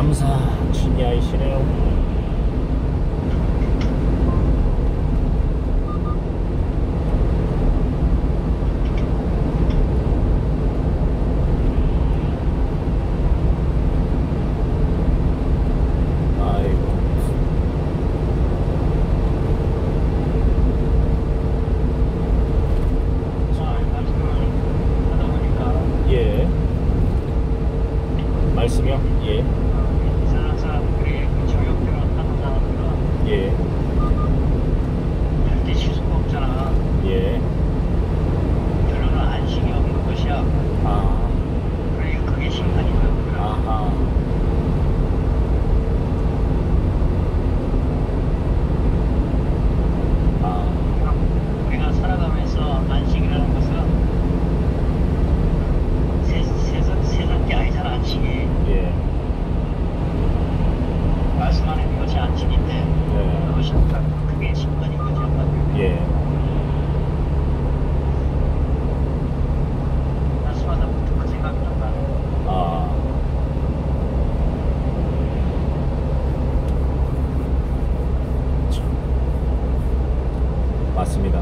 남사 진야이시네요. 말씀이요? 예. 사람들이 저녁들은 하는 사람들은 예. 절대 쉴 수가 없잖아. 예. 별로는 안식이 없는 것이야. 아. 그러니까 그게 심판인 거야. 아하. 아. 우리가 살아가면서 안식이라는 것은 세상 게 아니잖아. 안식이. 예. 말씀하는 것이 안식인데 예. 그것이 그게 심판인 거지. 예. 말씀하다 보면 그 생각이 난다. 아. 맞습니다.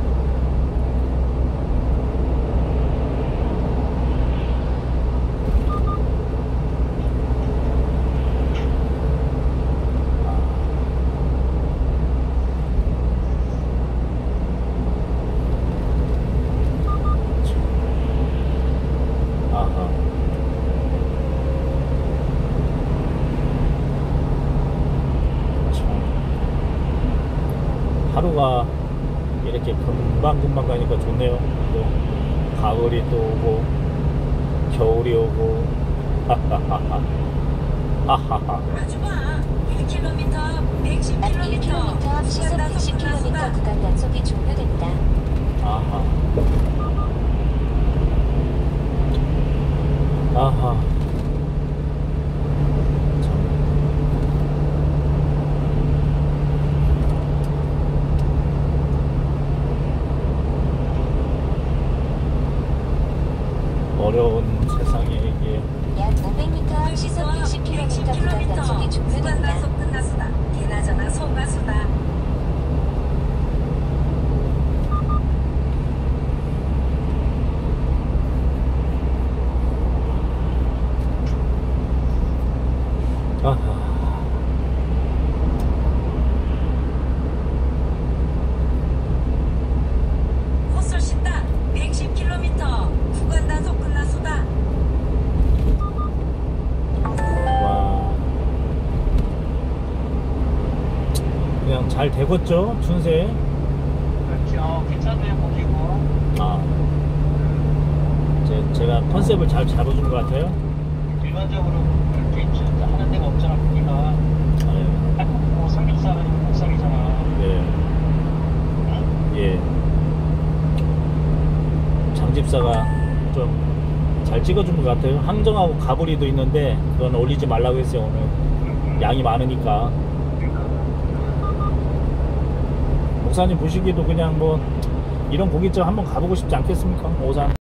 아하. 참. 하루가 이렇게 금방금방 가니까 좋네요. 또 가을이 또 오고 겨울이 오고 하하하하. 하하하. 마주봐. 1km, 약 110km, 1km, 시속 110km 구간 단속이 종료됩니다. 아하. 아하. 참. 어려운 세상에 이게 약 500m, 시속 110km 구간 단속이 구간 종료됩니다. 단속 끝났수다. 개나저나 소가수다. 아하. 헛sol 쉰다. 110km, 구간 단속 끝났수다. 와. 그냥 잘 되겠죠? 춘세. 그렇죠. 괜찮네요. 거기고. 아. 제가 컨셉을 잘 잡아준 것 같아요. 일반적으로 그렇게 하는 데가 없잖아. 거기가. 아유. 뭐 삼겹살은 목살이잖아. 예. 예. 장집사가 좀 잘 찍어준 것 같아요. 항정하고 가브리도 있는데 그건 올리지 말라고 했어요. 오늘 양이 많으니까. 목사님 보시기에도 그냥 뭐 이런 고깃집 한번 가보고 싶지 않겠습니까? 오산.